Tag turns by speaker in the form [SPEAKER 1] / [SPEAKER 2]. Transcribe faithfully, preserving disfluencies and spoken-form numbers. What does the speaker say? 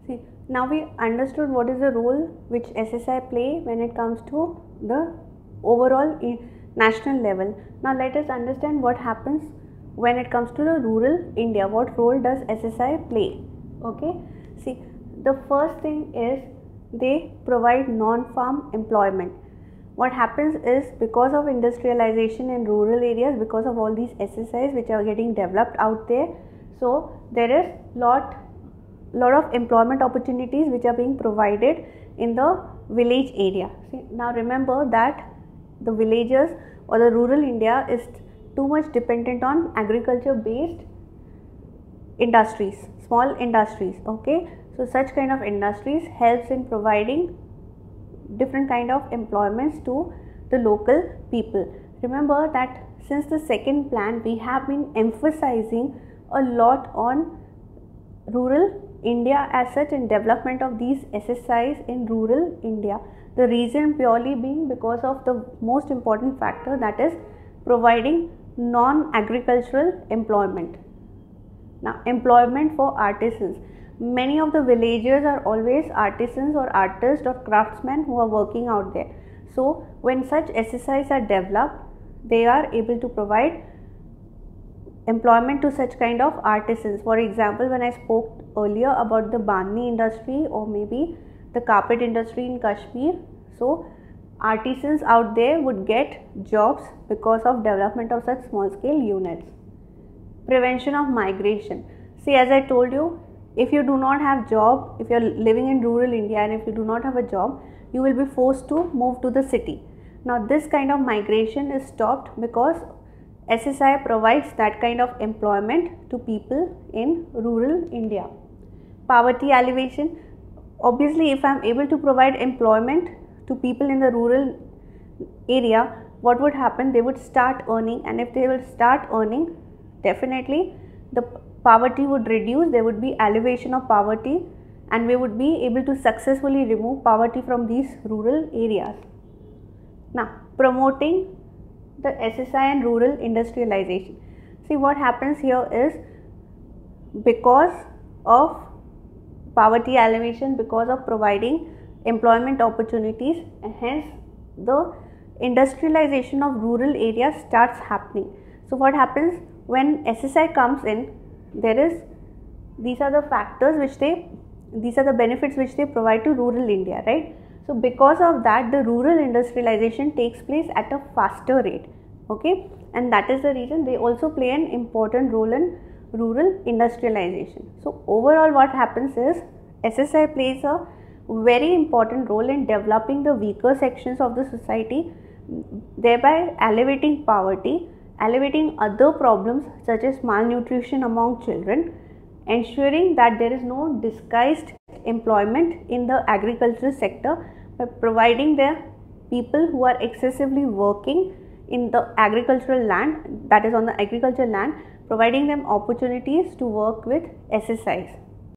[SPEAKER 1] See, now we understood what is the role which S S I play when it comes to the overall national level. Now let us understand what happens when it comes to the rural India. What role does S S I play? Okay, see, the first thing is they provide non-farm employment. What happens is, because of industrialization in rural areas, because of all these S S Is which are getting developed out there, so there is lot lot of employment opportunities which are being provided in the village area. See, now remember that the villagers or the rural India is too much dependent on agriculture based industries, small industries. Okay, so such kind of industries helps in providing different kind of employments to the local people. Remember that since the second plan we have been emphasizing a lot on rural India as such and development of these S S Is in rural India. The reason purely being because of the most important factor, that is providing non-agricultural employment. Now, employment for artisans. Many of the villagers are always artisans or artists or craftsmen who are working out there. So, when such S S Is are developed, they are able to provide employment to such kind of artisans. For example, when I spoke earlier about the Bani industry or maybe the carpet industry in Kashmir, so artisans out there would get jobs because of development of such small scale units. Prevention of migration. See, as I told you, if you do not have job, if you are living in rural India and if you do not have a job, you will be forced to move to the city. Now this kind of migration is stopped because S S I provides that kind of employment to people in rural India. Poverty alleviation. Obviously, if I am able to provide employment to people in the rural area, what would happen? They would start earning, and if they will start earning, definitely the poverty would reduce, there would be alleviation of poverty, and we would be able to successfully remove poverty from these rural areas. Now, promoting the S S I and rural industrialization. See, what happens here is, because of poverty alleviation, because of providing employment opportunities, and hence the industrialization of rural areas starts happening. So what happens when S S I comes in? There is, these are the factors which they, these are the benefits which they provide to rural India, right? So because of that, the rural industrialization takes place at a faster rate. Okay, and that is the reason they also play an important role in rural industrialization. So overall what happens is, S S I plays a very important role in developing the weaker sections of the society, thereby alleviating poverty, alleviating other problems such as malnutrition among children, ensuring that there is no disguised employment in the agricultural sector by providing the people who are excessively working in the agricultural land, that is on the agricultural land, providing them opportunities to work with S S Is.